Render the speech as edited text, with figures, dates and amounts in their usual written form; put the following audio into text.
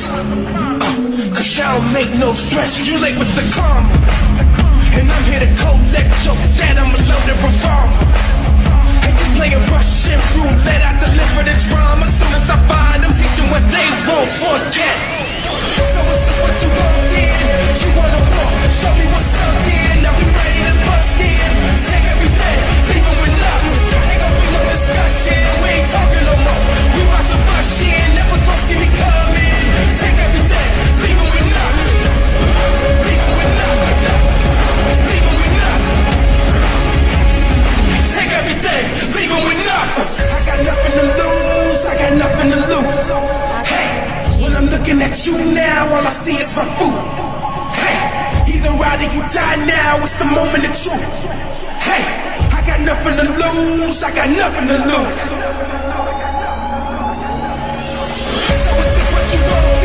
Cause I don't make no threats, you late with the karma. And I'm here to collect your debt, I'm a loaded revolver. And you playing Russian roulette, I deliver the drama. Soon as I find them, teach them what they won't forget. So is this what you want then? You wanna walk, show me what's up then. Now we ready to bust in. Take everything, leave it with love. Ain't gon' be no discussion, we ain't talking no more. We about to rush in, never gon' see me coming. Take everything, leave it with love. Leave it with love. Leave it with love. Take everything, leave it with love. I got nothing to lose, I got nothing to lose. Hey, when I'm looking at you now, all I see is my food. Hey, either ride or you die now, it's the moment of truth. Hey, I got nothing to lose, I got nothing to lose. So is this what you want?